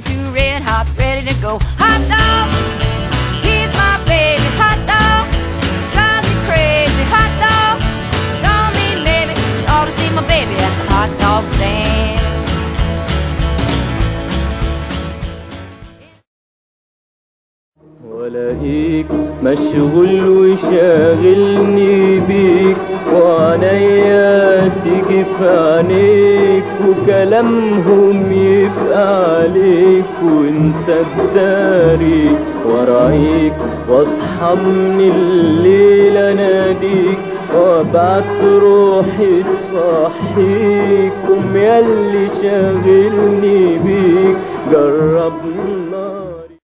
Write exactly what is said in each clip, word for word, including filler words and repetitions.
too red hot, ready to go. Hot dog, he's my baby. Hot dog, drives me crazy. Hot dog, don't mean maybe. You ought to see my baby at the hot dog stand. ولاقيك مشغول وشاغلني بيك، وعنيا تيجي في عينيك، وكلامهم يبقى عليك وانت تداري، ورايك واصحى من الليل اناديك، وابعت روحي تصحيك، قوم ياللي شاغلني بيك جرب ناري.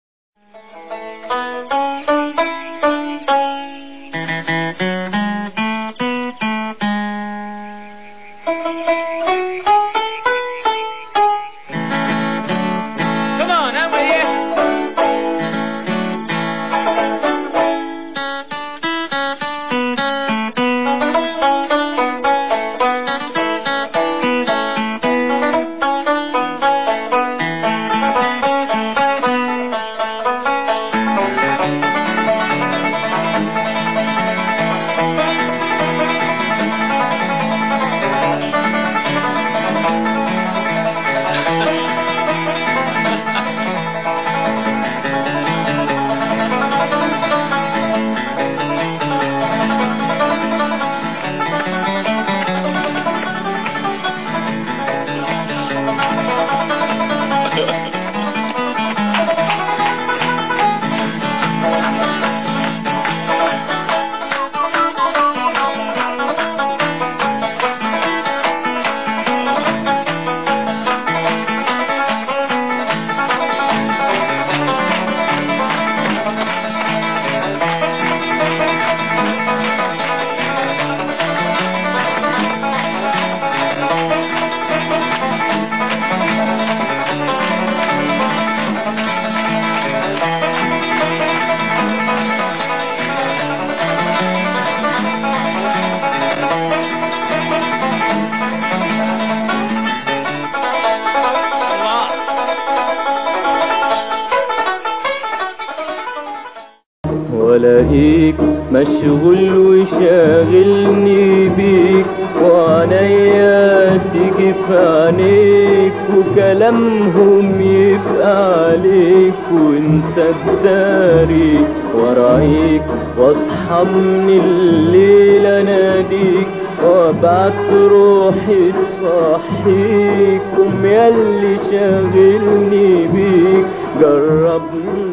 ولاقيك مشغول وشاغلني بيك، وعنيا تيجي في عينيك، وكلامهم يبقى عليك وانت تداري، ورايك واصحى من الليل اناديك، وابعت روحي تصحيك، قوم ياللي شاغلني بيك جرب